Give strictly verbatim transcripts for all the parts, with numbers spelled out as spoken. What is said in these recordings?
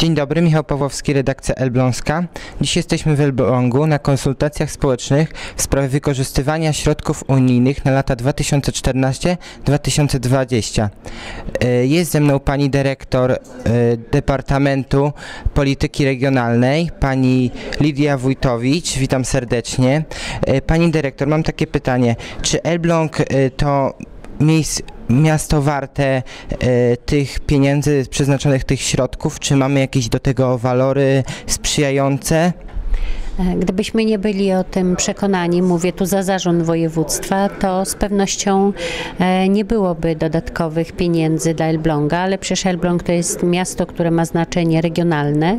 Dzień dobry, Michał Pawłowski, redakcja Elbląska. Dziś jesteśmy w Elblągu na konsultacjach społecznych w sprawie wykorzystywania środków unijnych na lata dwa tysiące czternasty do dwa tysiące dwudziestego. Jest ze mną pani dyrektor Departamentu Polityki Regionalnej, pani Lidia Wójtowicz. Witam serdecznie. Pani dyrektor, mam takie pytanie. Czy Elbląg to miejsce miasto warte e, tych pieniędzy przeznaczonych, tych środków? Czy mamy jakieś do tego walory sprzyjające? Gdybyśmy nie byli o tym przekonani, mówię tu za zarząd województwa, to z pewnością nie byłoby dodatkowych pieniędzy dla Elbląga, ale przecież Elbląg to jest miasto, które ma znaczenie regionalne.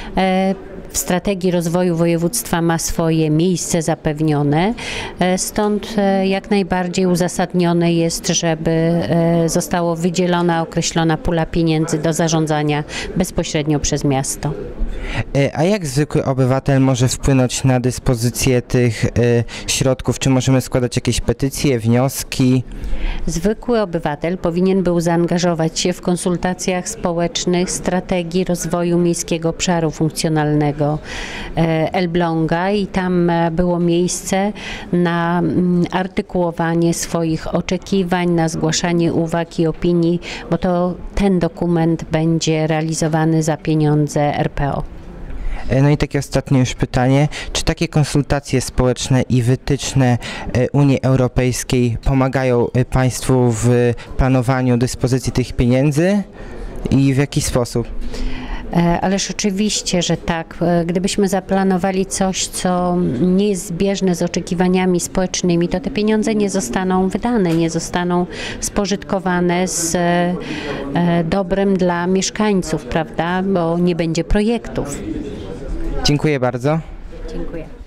W strategii rozwoju województwa ma swoje miejsce zapewnione, stąd jak najbardziej uzasadnione jest, żeby została wydzielona, określona pula pieniędzy do zarządzania bezpośrednio przez miasto. A jak zwykły obywatel może wpłynąć na dyspozycję tych y, środków? Czy możemy składać jakieś petycje, wnioski? Zwykły obywatel powinien był zaangażować się w konsultacjach społecznych strategii rozwoju miejskiego obszaru funkcjonalnego Elbląga i tam było miejsce na artykułowanie swoich oczekiwań, na zgłaszanie uwag i opinii, bo to ten dokument będzie realizowany za pieniądze R P O. No i takie ostatnie już pytanie, czy takie konsultacje społeczne i wytyczne Unii Europejskiej pomagają Państwu w planowaniu dyspozycji tych pieniędzy i w jaki sposób? Ależ oczywiście, że tak. Gdybyśmy zaplanowali coś, co nie jest zbieżne z oczekiwaniami społecznymi, to te pieniądze nie zostaną wydane, nie zostaną spożytkowane z dobrem dla mieszkańców, prawda, bo nie będzie projektów. Dziękuję bardzo. Dziękuję.